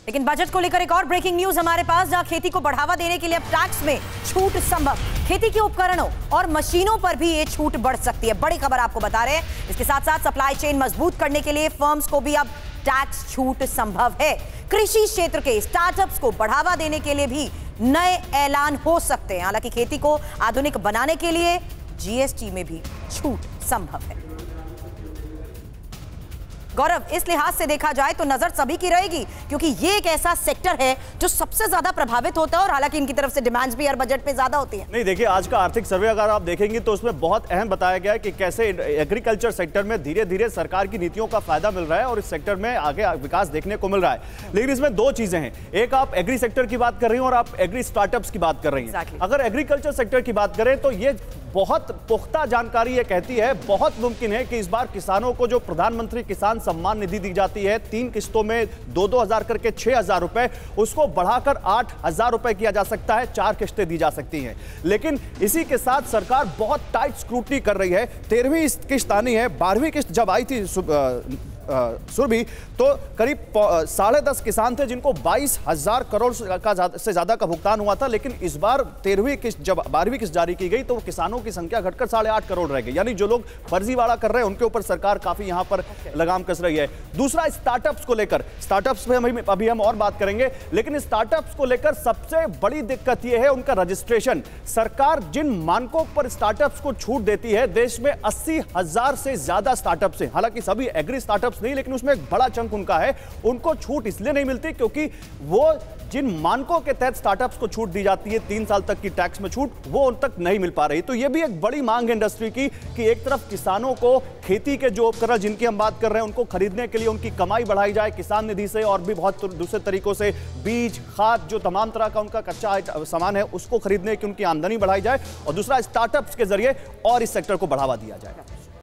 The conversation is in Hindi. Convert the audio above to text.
लेकिन बजट को लेकर एक और ब्रेकिंग न्यूज हमारे पास, जहां खेती को बढ़ावा देने के लिए अब टैक्स में छूट संभव। खेती के उपकरणों और मशीनों पर भी ये छूट बढ़ सकती है। बड़ी खबर आपको बता रहे हैं। इसके साथ साथ सप्लाई चेन मजबूत करने के लिए फर्म्स को भी अब टैक्स छूट संभव है। कृषि क्षेत्र के स्टार्टअप्स को बढ़ावा देने के लिए भी नए ऐलान हो सकते हैं। हालांकि खेती को आधुनिक बनाने के लिए जीएसटी में भी छूट संभव है। गौरव, इस लिहाज से देखा जाए तो नजर सभी की रहेगी, क्योंकि ये एक ऐसा सेक्टर है जो सबसे ज्यादा प्रभावित होता है और हालांकि इनकी तरफ से डिमांड्स भी हर बजट में ज्यादा होती है। नहीं, देखिए, आज का आर्थिक सर्वे अगर आप देखेंगे तो उसमें बहुत अहम बताया गया है कि कैसे एग्रीकल्चर सेक्टर में धीरे धीरे सरकार की नीतियों का फायदा मिल रहा है और इस सेक्टर में आगे विकास देखने को मिल रहा है। लेकिन इसमें दो चीजें हैं, एक आप एग्री सेक्टर की बात कर रही हैं और आप एग्री स्टार्टअप्स की बात कर रही हैं। अगर एग्रीकल्चर सेक्टर की बात करें तो ये बहुत पुख्ता जानकारी ये कहती है, बहुत मुमकिन है कि इस बार किसानों को जो प्रधानमंत्री किसान सम्मान निधि दी जाती है 3 किस्तों में 2-2 हजार करके 6,000 रुपए, उसको बढ़ाकर 8,000 रुपए किया जा सकता है। 4 किस्तें दी जा सकती हैं। लेकिन इसी के साथ सरकार बहुत टाइट स्क्रूटनी कर रही है। 13वीं किस्त आनी है। 12वीं किस्त जब आई थी सुरभि, तो करीब 10.5 किसान थे जिनको 22,000 करोड़ से ज्यादा का भुगतान हुआ था। लेकिन इस बार 13वीं किस्त जब 12वीं किस्त जारी की गई तो किसानों की संख्या घटकर 8.5 करोड़ रह गई। यानी जो लोग फर्जीवाड़ा कर रहे हैं उनके ऊपर सरकार काफी यहां पर लगाम कस रही है। दूसरा, स्टार्टअप्स को लेकर, स्टार्टअप्स में अभी हम और बात करेंगे, लेकिन स्टार्टअप्स को लेकर सबसे बड़ी दिक्कत यह है उनका रजिस्ट्रेशन। सरकार जिन मानकों पर स्टार्टअप्स को छूट देती है, देश में 80,000 से ज्यादा स्टार्टअप्स हैं। हालांकि सभी एग्री स्टार्टअप्स नहीं, लेकिन उसमें एक बड़ा चंक उनका है। उनको छूट इसलिए नहीं मिलती क्योंकि वो जिन मानकों के तहत स्टार्टअप्स को छूट दी जाती है, 3 साल तक की टैक्स में छूट, वो उन तक नहीं मिल पा रही। तो ये भी एक बड़ी मांग है इंडस्ट्री की कि एक तरफ किसानों को खेती के जो उपकरण जिनकी हम बात कर रहे हैं उनको खरीदने के लिए उनकी कमाई बढ़ाई जाए किसान निधि से, और भी बहुत दूसरे तरीकों से बीज, खाद, जो तमाम तरह का उनका कच्चा सामान है उसको खरीदने की उनकी आमदनी बढ़ाई जाए, और दूसरा स्टार्टअप्स के जरिए और इस सेक्टर को बढ़ावा दिया जाए।